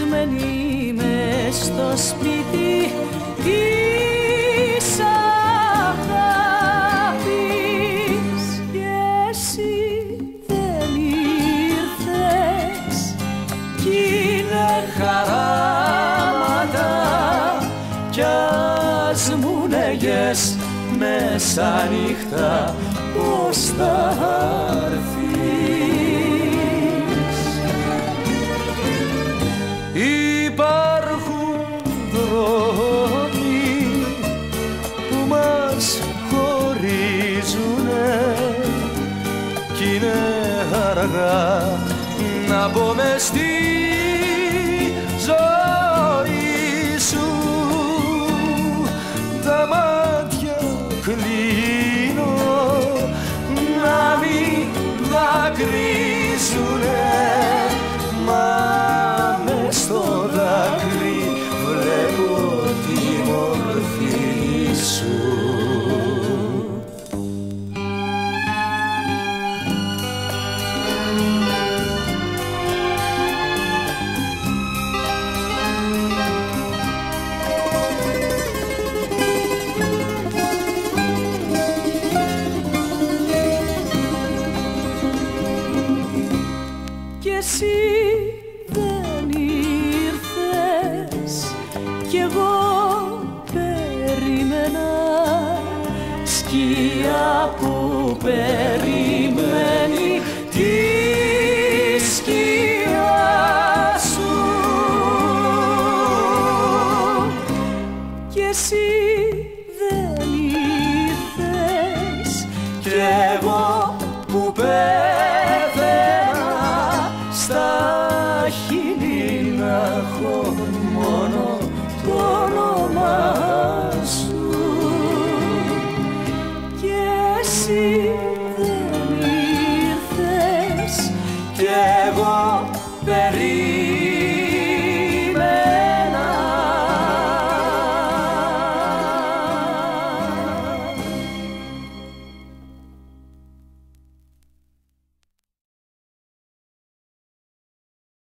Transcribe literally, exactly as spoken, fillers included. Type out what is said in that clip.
κλεισμένη μες στο σπίτι της αγάπης και εσύ δεν ήρθες κι είναι χαράματα κι ας μου λέγες μέσα νύχτα πως θα έρθεις. Υπάρχουν δρόμοι που μας χωρίζουνε κι είναι αργά να μπω μες στη ζωή σου. Τα μάτια κλείνω να μην δακρύζουνε, μα μες στο δάκρυ βλέπω τη μορφή σου. Κι εσύ δεν ήρθες κι εγώ περίμενα, σκιά που περιμένει τη σκιά σου. Κι εσύ δεν ήρθες κι εγώ που πέθαινα στα χείλη να έχω μόνο το όνομά σου. Και εσύ